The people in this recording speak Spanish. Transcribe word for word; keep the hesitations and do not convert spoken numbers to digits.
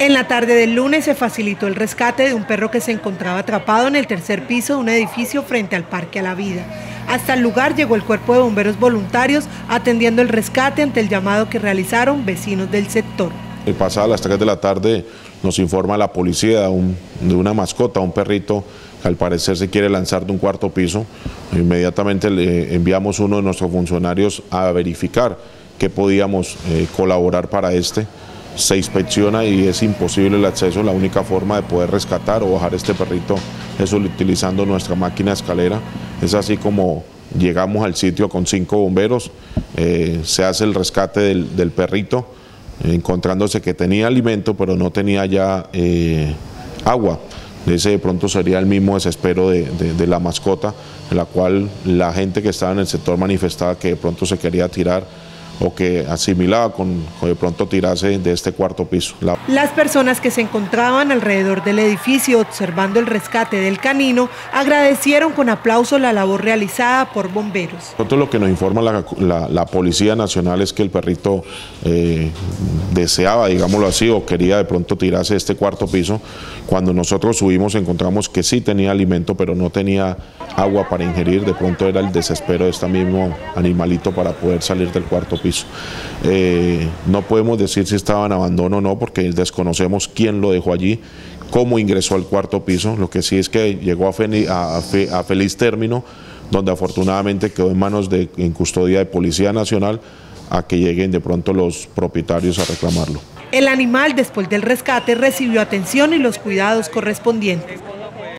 En la tarde del lunes se facilitó el rescate de un perro que se encontraba atrapado en el tercer piso de un edificio frente al Parque a la Vida. Hasta el lugar llegó el cuerpo de bomberos voluntarios atendiendo el rescate ante el llamado que realizaron vecinos del sector. Pasadas las tres de la tarde nos informa la policía de, un, de una mascota, un perrito que al parecer se quiere lanzar de un cuarto piso. Inmediatamente le enviamos uno de nuestros funcionarios a verificar que podíamos eh, colaborar para este. Se inspecciona y es imposible el acceso. La única forma de poder rescatar o bajar este perrito es utilizando nuestra máquina escalera. Es así como llegamos al sitio con cinco bomberos, eh, se hace el rescate del, del perrito, encontrándose que tenía alimento pero no tenía ya eh, agua. Ese de pronto sería el mismo desespero de, de, de la mascota, en la cual la gente que estaba en el sector manifestaba que de pronto se quería tirar o que asimilaba con, con de pronto tirarse de este cuarto piso. La... Las personas que se encontraban alrededor del edificio observando el rescate del canino agradecieron con aplauso la labor realizada por bomberos. Nosotros lo que nos informa la, la, la Policía Nacional es que el perrito eh, deseaba, digámoslo así, o quería de pronto tirarse de este cuarto piso. Cuando nosotros subimos encontramos que sí tenía alimento pero no tenía agua para ingerir. De pronto era el desespero de este mismo animalito para poder salir del cuarto piso. Eh, no podemos decir si estaba en abandono o no porque desconocemos quién lo dejó allí, cómo ingresó al cuarto piso. Lo que sí es que llegó a, fe, a, a, a feliz término, donde afortunadamente quedó en manos de en custodia de Policía Nacional a que lleguen de pronto los propietarios a reclamarlo. El animal después del rescate recibió atención y los cuidados correspondientes.